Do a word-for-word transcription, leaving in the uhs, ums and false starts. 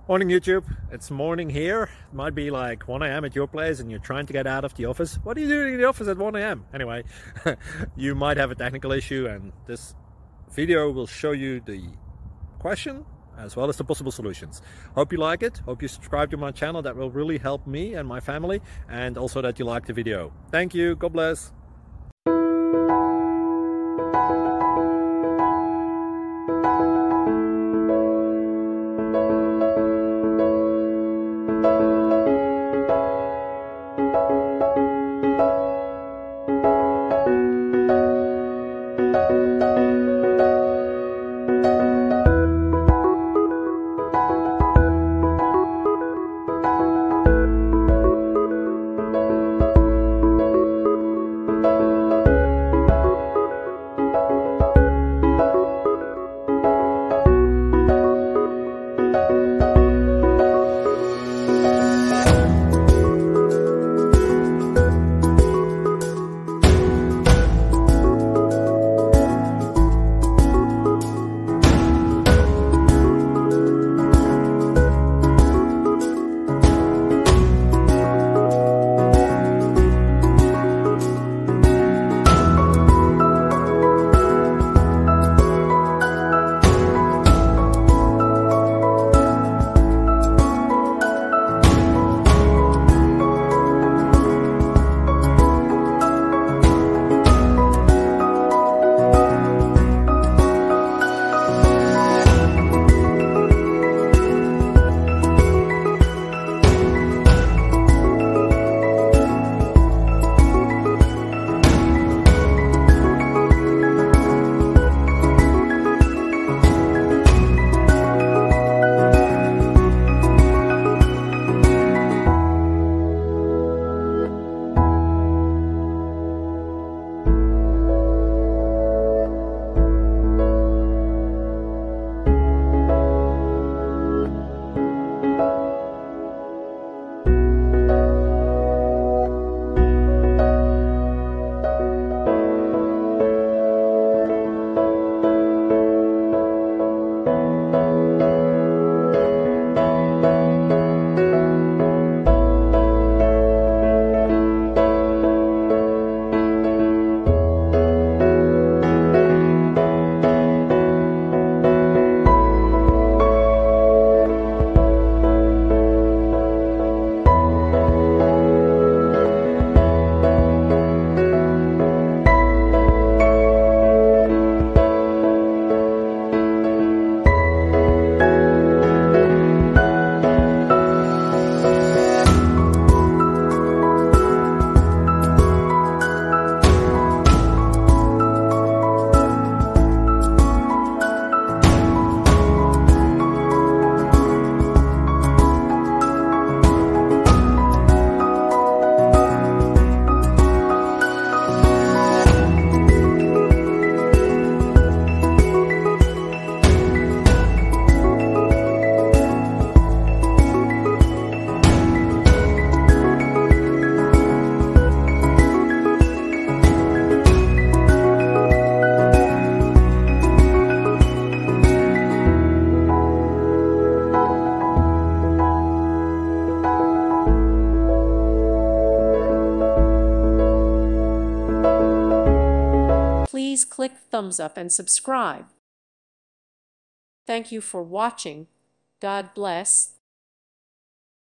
Morning YouTube, it's morning here. It might be like one A M at your place and you're trying to get out of the office. What are you doing in the office at one A M? Anyway, you might have a technical issue and this video will show you the question as well as the possible solutions. Hope you like it, hope you subscribe to my channel. That will really help me and my family, and also that you like the video. Thank you, God bless. Please click thumbs up and subscribe. Thank you for watching. God bless.